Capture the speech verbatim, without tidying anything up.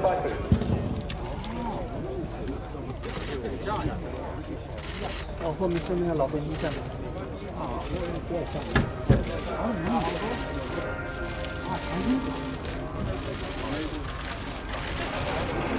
Typhoons. 哦，后面是那个老飞机下面。啊，我也不要下面。啊，啊，啊，长津。